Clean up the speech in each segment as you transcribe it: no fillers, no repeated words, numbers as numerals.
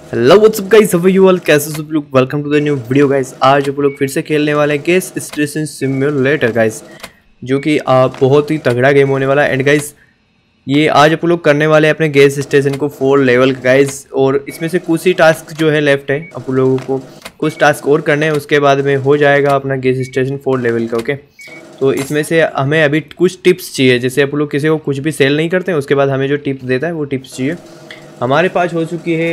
Hello what's up guys, how are you all? कैसे सब लोग? Welcome to the new video guys. आज आप लोग फिर से खेलने वाले हैं गैस स्टेशन सिम्युलेटर गाइस, जो कि बहुत ही तगड़ा गेम होने वाला है। एंड गाइस ये आज आप लोग करने वाले हैं अपने गैस स्टेशन को 4 लेवल का गाइस, और इसमें से कुछ ही टास्क जो है लेफ्ट है। आप लोगों को कुछ टास्क और करने हैं, उसके बाद में हो जाएगा अपना गैस स्टेशन 4 लेवल का। ओके, तो इसमें से हमें अभी कुछ टिप्स चाहिए। जैसे आप लोग किसी को कुछ भी सेल नहीं करते हैं, उसके बाद हमें जो टिप्स देता है वो टिप्स चाहिए। हमारे पास हो चुकी है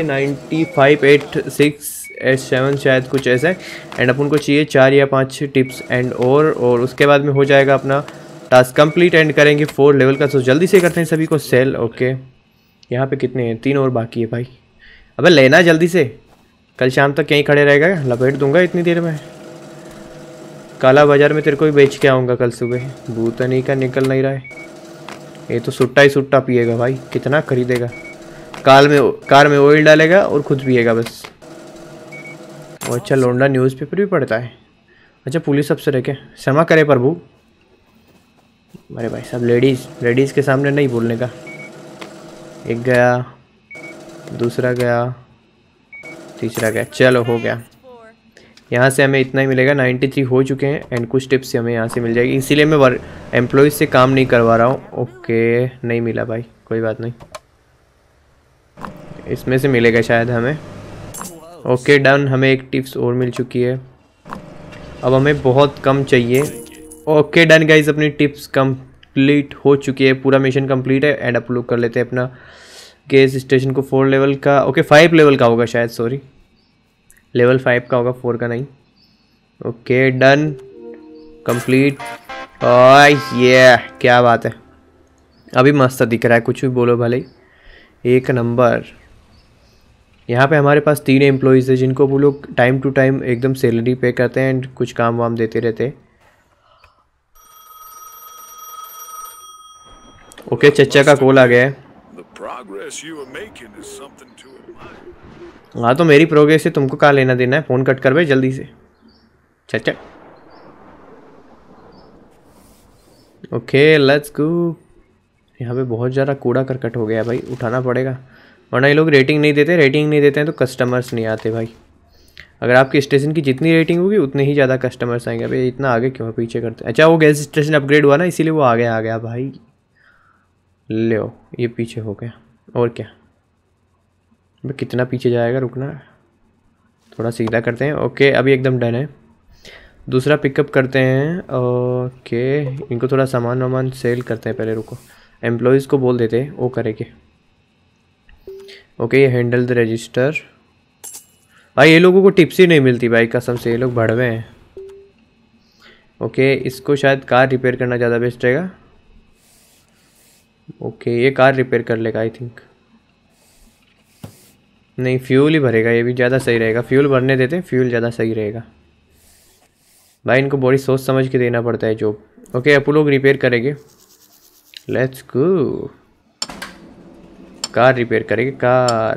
9586 शायद कुछ ऐसा है। एंड अपन को चाहिए 4 या 5 टिप्स एंड और उसके बाद में हो जाएगा अपना टास्क कंप्लीट एंड करेंगे 4 लेवल का। तो जल्दी से करते हैं सभी को सेल। ओके, यहाँ पे कितने हैं? 3 और बाकी है भाई। अबे लेना जल्दी से, कल शाम तक यहीं खड़े रहेगा, लपेट दूंगा इतनी देर में। काला बाजार में तेरे को भी बेच के आऊँगा कल सुबह। भूतनी का निकल नहीं रहा है, ये तो सुट्टा ही सुट्टा पिएगा भाई। कितना खरीदेगा? कार में ऑयल डालेगा और खुद पिएगा बस। वो अच्छा लोंडा न्यूज़पेपर भी पढ़ता है। अच्छा पुलिस अफसर है क्या? क्षमा करे प्रभु। अरे भाई साहब, लेडीज़ के सामने नहीं बोलने का। एक गया, दूसरा गया, तीसरा गया। चलो हो गया। यहाँ से हमें इतना ही मिलेगा। 93 हो चुके हैं एंड कुछ टिप्स से हमें यहाँ से मिल जाएगी। इसीलिए मैं एम्प्लॉयज़ से काम नहीं करवा रहा हूँ। ओके, नहीं मिला भाई, कोई बात नहीं, इसमें से मिलेगा शायद हमें। ओके डन, हमें एक टिप्स और मिल चुकी है। अब हमें बहुत कम चाहिए। ओके डन गाइज, अपनी टिप्स कंप्लीट हो चुकी है, पूरा मिशन कंप्लीट है। एंड अपलोड कर लेते हैं अपना गैस स्टेशन को 4 लेवल का। ओके 5 लेवल का होगा शायद, सॉरी लेवल 5 का होगा, 4 का नहीं। Okay done complete. ये क्या बात है, अभी मस्त दिख रहा है, कुछ भी बोलो भले। एक नंबर। यहाँ पे हमारे पास 3 एम्प्लॉयज़ हैं जिनको वो लोग टाइम टू टाइम एकदम सैलरी पे करते हैं एंड कुछ काम वाम देते रहते हैं। ओके चचा का कॉल आ गया है। हाँ तो मेरी प्रोग्रेस से तुमको क्या लेना देना है? फ़ोन कट कर भाई जल्दी से चचा। Okay let's go. यहाँ पे बहुत ज़्यादा कूड़ा करकट हो गया है भाई, उठाना पड़ेगा, वरना ये लोग रेटिंग नहीं देते। रेटिंग नहीं देते हैं तो कस्टमर्स नहीं आते भाई। अगर आपके स्टेशन की जितनी रेटिंग होगी उतने ही ज़्यादा कस्टमर्स आएंगे। भाई इतना आगे क्यों पीछे करते हैं? अच्छा वो गैस स्टेशन अपग्रेड हुआ ना, इसीलिए वो आगे आ गया भाई। लो ये पीछे हो गया, और क्या। भाई कितना पीछे जाएगा, रुकना थोड़ा सीधा करते हैं। ओके अभी एकदम डन है। दूसरा पिकअप करते हैं। ओके इनको थोड़ा सामान वामान सेल करते हैं पहले, रुको। एम्प्लॉयज़ को बोल देते हैं वो करेंगे। ओके ये हैंडल द रजिस्टर। भाई ये लोगों को टिप्स ही नहीं मिलती भाई, कसम से ये लोग भड़वे हैं। ओके इसको शायद कार रिपेयर करना ज़्यादा बेस्ट रहेगा। ओके ये कार रिपेयर कर लेगा आई थिंक। नहीं फ्यूल ही भरेगा, ये भी ज़्यादा सही रहेगा। फ्यूल भरने देते हैं, फ्यूल ज़्यादा सही रहेगा भाई। इनको बड़ी सोच समझ के देना पड़ता है जॉब। ओके आप लोग रिपेयर करेंगे, लेट्स गो। कार रिपेयर करेंगे, कार।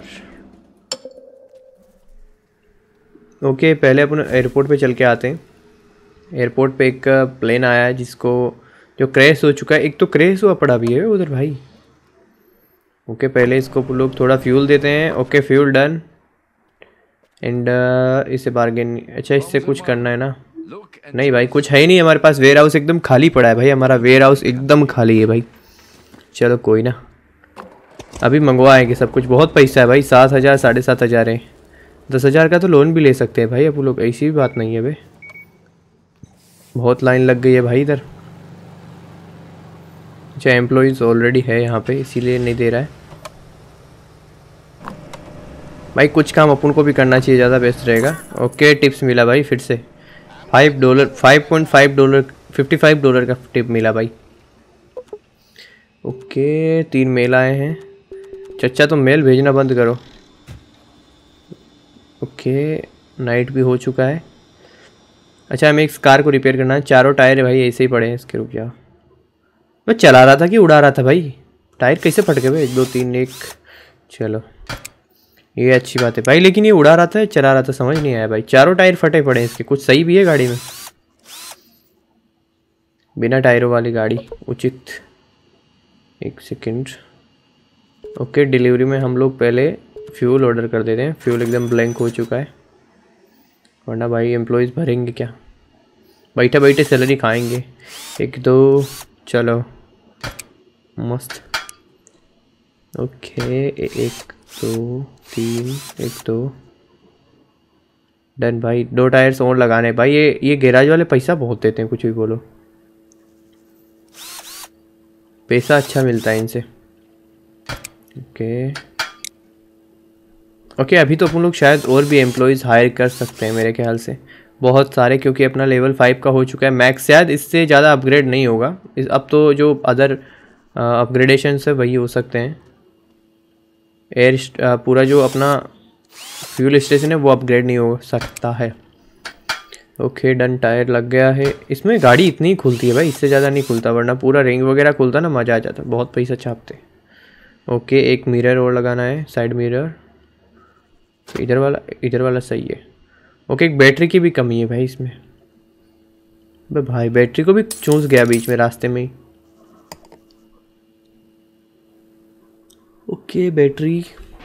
ओके पहले अपन एयरपोर्ट पे चल के आते हैं। एयरपोर्ट पे एक प्लेन आया है जिसको जो क्रैश हो चुका है। एक तो क्रैश हुआ पड़ा भी है उधर भाई। ओके पहले इसको लोग थोड़ा फ्यूल देते हैं। ओके फ्यूल डन एंड इसे बार्गेन। अच्छा इससे कुछ करना है ना? नहीं भाई कुछ है ही नहीं हमारे पास। वेयर हाउस एकदम खाली पड़ा है भाई, हमारा वेयर हाउस एकदम खाली है भाई। चलो कोई ना, अभी मंगवाएंगे सब कुछ। बहुत पैसा है भाई, 7,000 7,500 है। 10,000 का तो लोन भी ले सकते हैं भाई अब लोग, ऐसी भी बात नहीं है भाई। बहुत लाइन लग गई है भाई इधर। अच्छा एम्प्लॉयज़ ऑलरेडी है यहाँ पे, इसीलिए नहीं दे रहा है भाई। कुछ काम अपन को भी करना चाहिए, ज़्यादा बेस्ट रहेगा। ओके टिप्स मिला भाई फिर से $5, $5.5, $55 का टिप मिला भाई। ओके 3 मेल आए हैं। चचा तुम मेल भेजना बंद करो। ओके नाइट भी हो चुका है। अच्छा हमें इस कार को रिपेयर करना है। 4 टायर है भाई ऐसे ही पड़े हैं इसके, रुक जाओ। मैं चला रहा था कि उड़ा रहा था भाई? टायर कैसे फट गए भाई? 1 2 3 1। चलो ये अच्छी बात है भाई, लेकिन ये उड़ा रहा था चला रहा था समझ नहीं आया भाई। 4 टायर फटे पड़े हैं इसके। कुछ सही भी है गाड़ी में? बिना टायरों वाली गाड़ी उचित। 1 सेकेंड। ओके डिलीवरी में हम लोग पहले फ्यूल ऑर्डर कर देते हैं। फ्यूल एकदम ब्लैंक हो चुका है, वरना भाई एम्प्लॉयज़ भरेंगे क्या, बैठे बैठे सैलरी खाएंगे। 1 2 चलो मस्त। ओके 1 2 3 1 2 डन भाई। 2 टायर्स और लगाने भाई। ये गैराज वाले पैसा बहुत देते हैं, कुछ भी बोलो, पैसा अच्छा मिलता है इनसे। ओके ओके अभी तो अपन लोग शायद और भी एम्प्लॉयज़ हायर कर सकते हैं मेरे ख्याल से, बहुत सारे, क्योंकि अपना लेवल 5 का हो चुका है मैक्स। शायद इससे ज़्यादा अपग्रेड नहीं होगा अब तो, जो अदर अपग्रेडेशन है वही हो सकते हैं। पूरा जो अपना फ्यूल स्टेशन है वो अपग्रेड नहीं हो सकता है। ओके डन, टायर लग गया है। इसमें गाड़ी इतनी ही खुलती है भाई, इससे ज़्यादा नहीं खुलता, वरना पूरा रिंग वगैरह खुलता ना, मज़ा आ जाता, बहुत पैसा छापते। ओके एक मिरर और लगाना है, साइड मिरर। इधर वाला सही है। ओके एक बैटरी की भी कमी है भाई इसमें। भाई बैटरी को भी चूस गया बीच में रास्ते में ही। ओके बैटरी,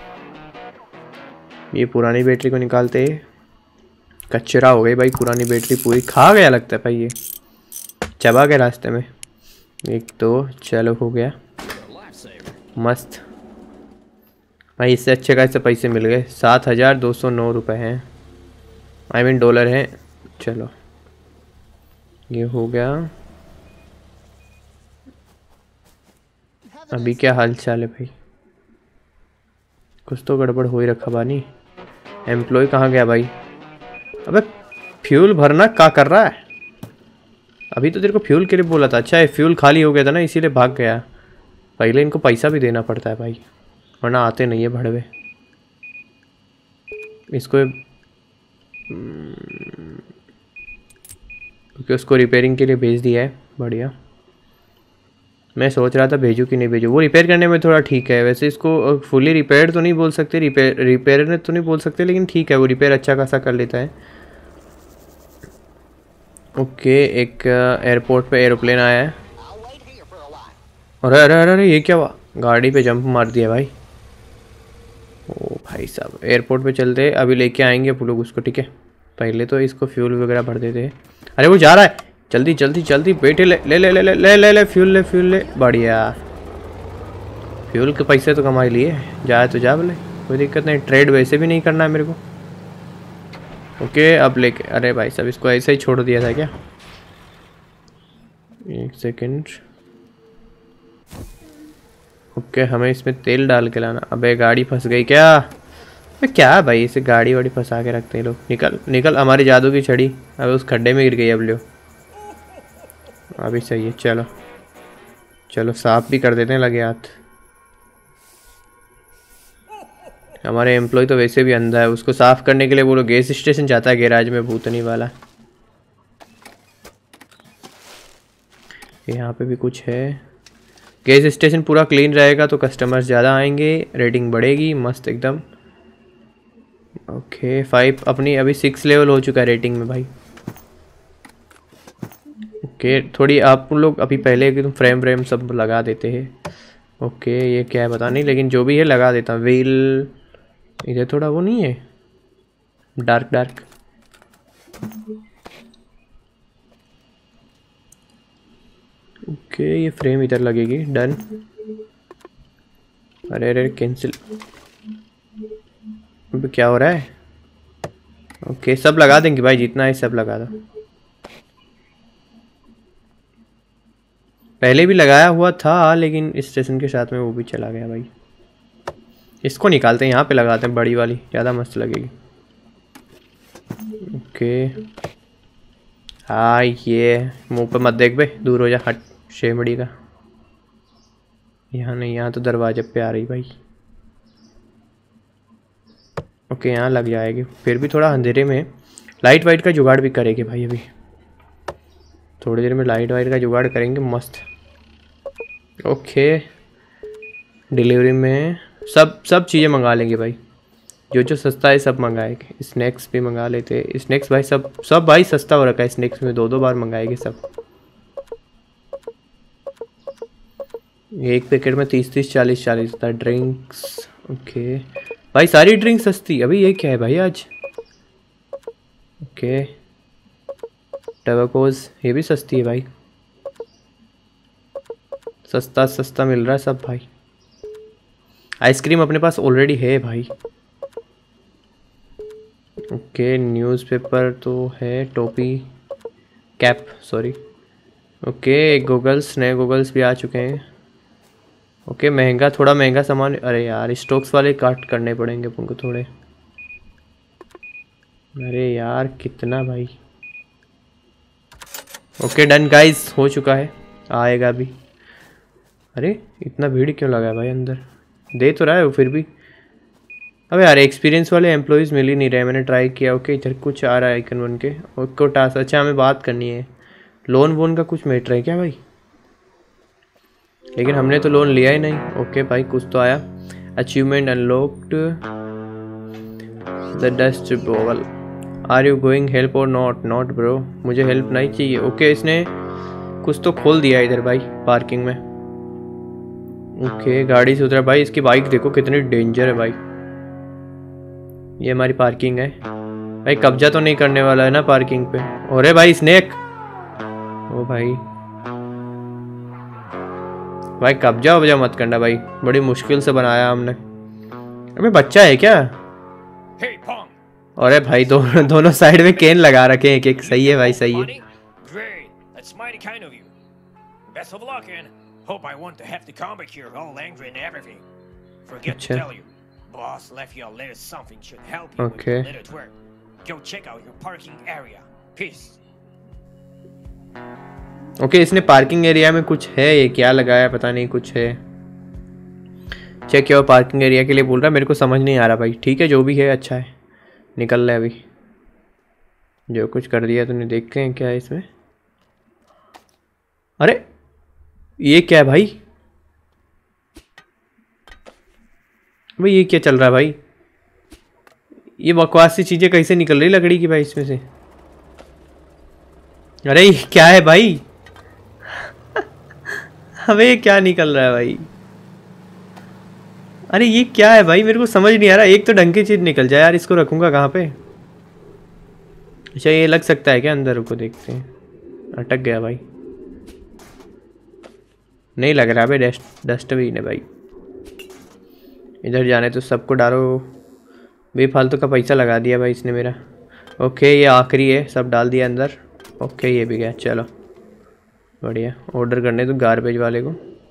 ये पुरानी बैटरी को निकालते हैं। कचरा हो गई भाई, पुरानी बैटरी पूरी खा गया लगता है भाई, ये चबा गया रास्ते में। 1 2 चलो हो गया मस्त भाई। इससे अच्छे खासे पैसे मिल गए। 7,209 रुपये हैं, आई मीन डॉलर हैं। चलो ये हो गया। अभी क्या हाल चाल है भाई? कुछ तो गड़बड़ हो ही रखा बानी। एम्प्लॉय कहाँ गया भाई? अबे फ्यूल भरना क्या कर रहा है? अभी तो तेरे को फ्यूल के लिए बोला था। अच्छा है फ्यूल खाली हो गया था ना, इसीलिए भाग गया। पहले इनको पैसा भी देना पड़ता है भाई, वरना आते नहीं है भड़वे। इसको क्योंकि उसको रिपेयरिंग के लिए भेज दिया है। बढ़िया। मैं सोच रहा था भेजूँ कि नहीं भेजूँ, वो रिपेयर करने में थोड़ा ठीक है वैसे। इसको फुली रिपेयर तो नहीं बोल सकते, रिपेयर तो नहीं बोल सकते, लेकिन ठीक है वो रिपेयर अच्छा खासा कर लेता है। ओके एक एयरपोर्ट पे एरोप्लेन आया है। अरे अरे अरे अरे ये क्या हुआ? गाड़ी पे जंप मार दिया भाई। ओ भाई साहब एयरपोर्ट पे चलते, अभी लेके आएंगे आप लोग उसको, ठीक है। पहले तो इसको फ्यूल वगैरह भर देते हैं। अरे वो जा रहा है, जल्दी जल्दी जल्दी बेटे ले ले ले ले ले ले ले ले फ्यूल ले फ्यूल ले। बढ़िया, फ्यूल के पैसे तो कमा लिए, जाए तो जा बोले, कोई दिक्कत नहीं। ट्रेड वैसे भी नहीं करना है मेरे को। ओके अब लेके, अरे भाई साहब इसको ऐसे ही छोड़ दिया था क्या? 1 सेकेंड। ओके हमें इसमें तेल डाल के लाना। अबे गाड़ी फंस गई क्या? क्या भाई इसे गाड़ी वाड़ी फंसा के रखते हैं लोग। निकल निकल, हमारी जादू की छड़ी अबे उस खड्डे में गिर गई। अब लो अभी सही है। चलो चलो साफ भी कर देते हैं लगे हाथ। हमारे एम्प्लॉय तो वैसे भी अंधा है, उसको साफ करने के लिए वो लोग गैस स्टेशन जाता है, गैराज में भूतनी वाला। यहाँ पे भी कुछ है। गैस स्टेशन पूरा क्लीन रहेगा तो कस्टमर्स ज़्यादा आएंगे, रेटिंग बढ़ेगी मस्त एकदम। ओके 5 अपनी अभी 6 लेवल हो चुका है रेटिंग में भाई। ओके थोड़ी आप लोग अभी पहले कि तुम फ्रेम सब लगा देते हैं। ओके ये क्या है पता नहीं, लेकिन जो भी है लगा देता हूँ। व्हील इधर थोड़ा वो नहीं है, डार्क डार्क। ओके ये फ्रेम इधर लगेगी, डन। अरे अरे कैंसिल, अब क्या हो रहा है? ओके सब लगा देंगे भाई, जितना है सब लगा दो। पहले भी लगाया हुआ था लेकिन स्टेशन के साथ में वो भी चला गया भाई। इसको निकालते हैं, यहाँ पे लगाते हैं बड़ी वाली, ज़्यादा मस्त लगेगी। ओके हाँ ये मुंह पे मत देख बे, दूर हो जा, हट शेमड़ी का। यहाँ नहीं, यहाँ तो दरवाजे पे आ रही भाई। ओके यहाँ लग जाएगी, फिर भी थोड़ा अंधेरे में। लाइट वाइट का जुगाड़ भी करेंगे भाई, अभी थोड़ी देर में लाइट वाइट का जुगाड़ करेंगे मस्त। ओके डिलीवरी में सब चीज़ें मंगा लेंगे भाई, जो जो सस्ता है सब मंगाएंगे। स्नैक्स भी मंगा लेते हैं, स्नैक्स भाई सब भाई सस्ता हो रखा है। स्नैक्स में 2-2 बार मंगाएंगे सब। एक पैकेट में 30-30 40-40 होता है ड्रिंक्स। ओके भाई सारी ड्रिंक सस्ती। अभी ये क्या है भाई आज? ओके टबैकोज ये भी सस्ती है भाई, सस्ता सस्ता मिल रहा है सब भाई। आइसक्रीम अपने पास ऑलरेडी है भाई। ओके न्यूज़पेपर तो है, टोपी कैप सॉरी। ओके गूगल्स, नए गूगल्स भी आ चुके हैं। ओके महंगा, थोड़ा महंगा सामान। अरे यार स्टॉक्स वाले काट करने पड़ेंगे अपन को थोड़े। अरे यार कितना भाई। ओके डन गाइस, हो चुका है, आएगा अभी। अरे इतना भीड़ क्यों लगा है भाई अंदर? दे तो रहा है वो फिर भी। अबे यार एक्सपीरियंस वाले एम्प्लॉयज़ मिल ही नहीं रहे, मैंने ट्राई किया। ओके इधर कुछ आ रहा है आइकन बन के, उसको टास्क। अच्छा हमें बात करनी है, लोन वोन का कुछ मैटर है क्या भाई? लेकिन हमने तो लोन लिया ही नहीं। ओके भाई कुछ तो आया। Achievement unlocked the dust bowl, are you going help or not? Not bro, मुझे हेल्प नहीं चाहिए। ओके इसने कुछ तो खोल दिया इधर भाई पार्किंग में। ओके गाड़ी से उतरा भाई, इसकी बाइक देखो कितनी डेंजर है भाई। ये हमारी पार्किंग है भाई, कब्जा तो नहीं करने वाला है ना पार्किंग पे? अरे भाई स्नेक, ओ भाई भाई कब्जा वब्जा मत करना भाई, बड़ी मुश्किल से बनाया हमने। अबे बच्चा है क्या? अरे भाई दोनों साइड में केन लगा रखे हैं एक एक। सही है भाई सही है। अच्छा ओके ओके इसने पार्किंग एरिया में कुछ है, ये क्या लगाया पता नहीं, कुछ है। चेक किया पार्किंग एरिया के लिए बोल रहा है, मेरे को समझ नहीं आ रहा भाई। ठीक है जो भी है अच्छा है, निकल रहा है अभी। जो कुछ कर दिया तूने, देखते हैं क्या है इसमें। अरे ये क्या है भाई? भाई ये क्या चल रहा है भाई? ये बकवास सी चीजें कैसे निकल रही लकड़ी की भाई इसमें से? अरे ये क्या है भाई? अबे ये क्या निकल रहा है भाई? अरे ये क्या है भाई, मेरे को समझ नहीं आ रहा। एक तो ढंग की चीज निकल जाए यार, इसको रखूंगा कहाँ पे? अच्छा ये लग सकता है क्या अंदर? को देखते हैं। अटक गया भाई, नहीं लग रहा भाई। डस्टबिन है भाई, इधर जाने तो सबको डालो। बेफालतू का पैसा लगा दिया भाई इसने मेरा। ओके ये आखिरी है, सब डाल दिया अंदर। ओके ये भी गया, चलो बढ़िया। ऑर्डर करने तो गार्बेज वाले को।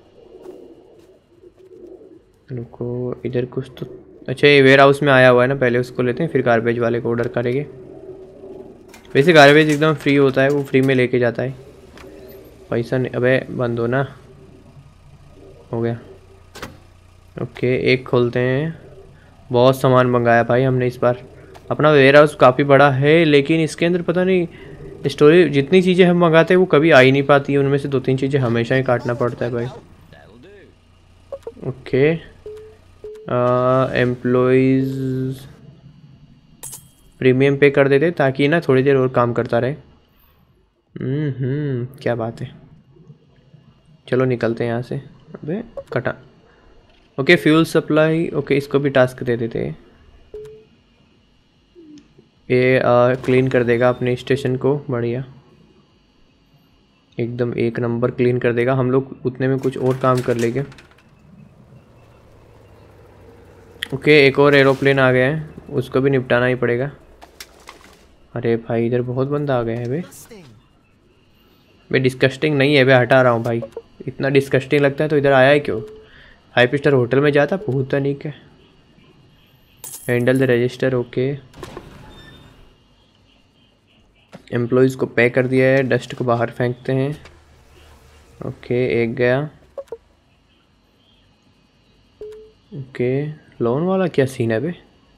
रुको इधर कुछ तो, अच्छा ये वेयर हाउस में आया हुआ है ना, पहले उसको लेते हैं फिर गार्बेज वाले को ऑर्डर करेंगे। वैसे गार्बेज एकदम फ्री होता है, वो फ्री में लेके जाता है, पैसा नहीं। अबे बंद हो ना, हो गया। ओके एक खोलते हैं। बहुत सामान मंगाया भाई हमने इस बार। अपना वेयर हाउस काफ़ी बड़ा है, लेकिन इसके अंदर पता नहीं स्टोरेज, जितनी चीज़ें हम मंगाते हैं वो कभी आ ही नहीं पाती है। उनमें से 2-3 चीज़ें हमेशा ही काटना पड़ता है भाई। ओके एम्प्लॉयज़ प्रीमियम पे कर देते ताकि ना थोड़ी देर और काम करता रहे। क्या बात है। चलो निकलते हैं यहाँ से। अबे कटा। ओके फ्यूल सप्लाई, ओके इसको भी टास्क दे देते हैं। ये क्लीन कर देगा अपने स्टेशन को, बढ़िया एकदम एक नंबर क्लीन कर देगा। हम लोग उतने में कुछ और काम कर लेंगे। ओके एक और एरोप्लेन आ गया है, उसको भी निपटाना ही पड़ेगा। अरे भाई इधर बहुत बंदा आ गया है बे। डिस्कस्टिंग नहीं है बे, हटा रहा हूँ भाई। इतना डिस्कस्टिंग लगता है तो इधर आया है क्यों? 5 स्टार होटल में जाता पूछता नहीं क्या। Handle the register, okay employees को पे कर दिया है। डस्ट को बाहर फेंकते हैं। ओके एक गया। ओके लोन वाला क्या सीन है बे?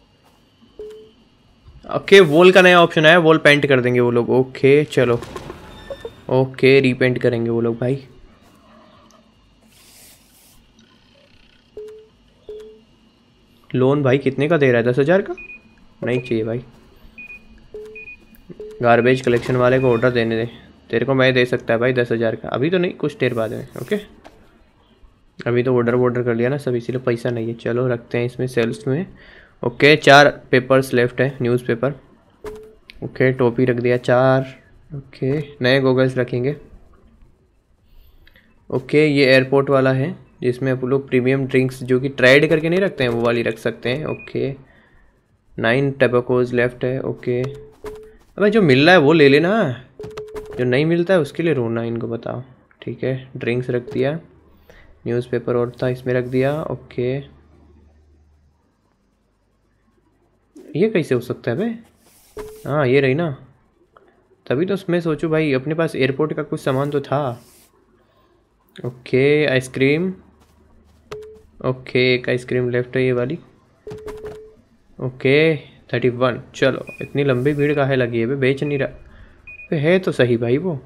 ओके वॉल का नया ऑप्शन आया, वॉल पेंट कर देंगे वो लोग। ओके चलो ओके रीपेंट करेंगे वो लोग भाई। लोन भाई कितने का दे रहा है? 10,000 का नहीं चाहिए भाई। गार्बेज कलेक्शन वाले को ऑर्डर देने दे, तेरे को मैं दे सकता है भाई 10,000 का। अभी तो नहीं, कुछ देर बाद में। ओके अभी तो ऑर्डर कर लिया ना सब, इसीलिए पैसा नहीं है। चलो रखते हैं इसमें सेल्स में। ओके 4 पेपर्स लेफ्ट है, न्यूज़पेपर। ओके टोपी रख दिया 4। ओके नए गॉगल्स रखेंगे। ओके ये एयरपोर्ट वाला है जिसमें आप लोग प्रीमियम ड्रिंक्स जो कि ट्राइड करके नहीं रखते हैं वो वाली रख सकते हैं। ओके 9 टबैकोज लेफ्ट है। ओके अबे जो मिल रहा है वो ले लेना, जो नहीं मिलता है उसके लिए रोना, इनको बताओ। ठीक है ड्रिंक्स रख दिया, न्यूज़पेपर और था इसमें रख दिया। ओके ये कैसे हो सकता है भाई? हाँ ये रही ना, तभी तो मैं सोचूं भाई अपने पास एयरपोर्ट का कुछ सामान तो था। Okay ice cream. ओके एक आइसक्रीम लेफ्ट है ये वाली। ओके 31। चलो इतनी लंबी भीड़ काहे लगी है भाई, बेच नहीं रहा है तो सही भाई वो।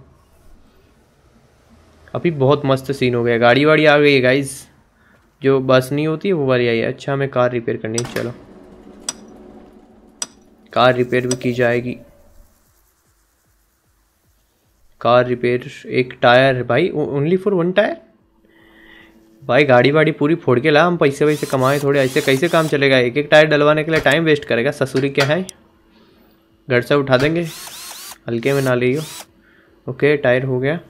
अभी बहुत मस्त सीन हो गया, गाड़ी वाड़ी आ गई है गाइस, जो बस नहीं होती है वो वाली आई है। अच्छा हमें कार रिपेयर करनी है, चलो कार रिपेयर भी की जाएगी। कार रिपेयर, एक टायर भाई, ओनली फॉर 1 टायर भाई, गाड़ी वाड़ी पूरी फोड़ के ला, हम पैसे वैसे कमाए थोड़े, ऐसे कैसे काम चलेगा? एक एक टायर डलवाने के लिए टाइम वेस्ट करेगा, ससुरी क्या है, घर से उठा देंगे, हल्के में ना लियो। ओके टायर हो गया।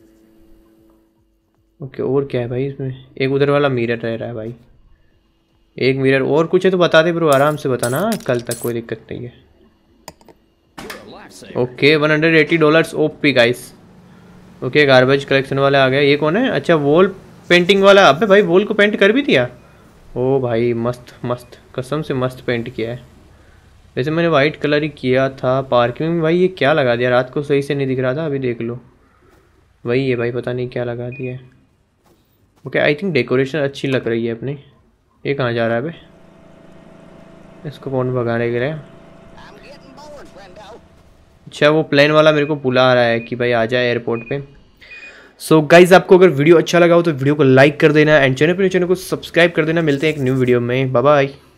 ओके और क्या है भाई इसमें? एक उधर वाला मिरर रह रहा है भाई, एक मिरर और कुछ है तो बता दे ब्रो, आराम से बताना, कल तक कोई दिक्कत नहीं है। Okay $180 OP guys. Okay garbage collection वाला आ गया। ये कौन है? अच्छा वॉल पेंटिंग वाला। अबे भाई वॉल को पेंट कर भी दिया? ओ भाई मस्त मस्त, कसम से मस्त पेंट किया है। वैसे मैंने वाइट कलर ही किया था पार्किंग में। भाई ये क्या लगा दिया, रात को सही से नहीं दिख रहा था, अभी देख लो वही है भाई, पता नहीं क्या लगा दिया है। ओके आई थिंक डेकोरेशन अच्छी लग रही है अपनी। ये कहाँ जा रहा है भाई, इसको कौन भगाने के लिए? अच्छा वो प्लेन वाला मेरे को बुला रहा है कि भाई आ जाए एयरपोर्ट पे। सो गाइज आपको अगर वीडियो अच्छा लगा हो तो वीडियो को लाइक कर देना एंड चैनल को सब्सक्राइब कर देना। मिलते हैं एक न्यू वीडियो में, बाय बाय।